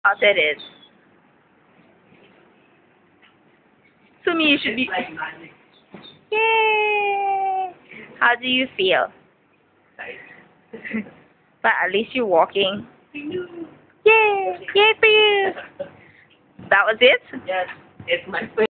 How that is. Sumi, you should be. Like magic. Yay! How do you feel? But at least you're walking. Yay! Yay for you! That was it? Yes, it's my